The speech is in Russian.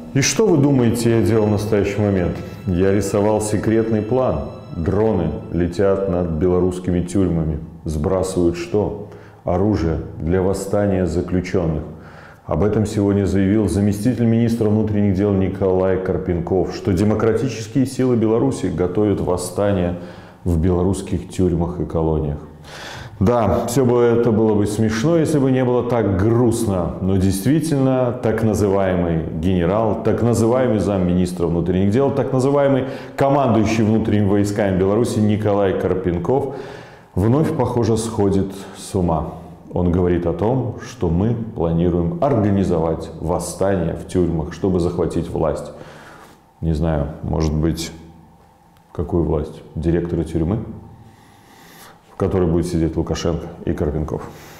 И что вы думаете, я делал в настоящий момент? Я рисовал секретный план. Дроны летят над белорусскими тюрьмами. Сбрасывают что? Оружие для восстания заключенных. Об этом сегодня заявил заместитель министра внутренних дел Николай Карпенков, что демократические силы Беларуси готовят восстание в белорусских тюрьмах и колониях. Да, все бы это было бы смешно, если бы не было так грустно. Но действительно, так называемый генерал, так называемый замминистра внутренних дел, так называемый командующий внутренними войсками Беларуси Николай Карпенков вновь, похоже, сходит с ума. Он говорит о том, что мы планируем организовать восстание в тюрьмах, чтобы захватить власть. Не знаю, может быть, какую власть? Директора тюрьмы, в которой будет сидеть Лукашенко и Карпенков.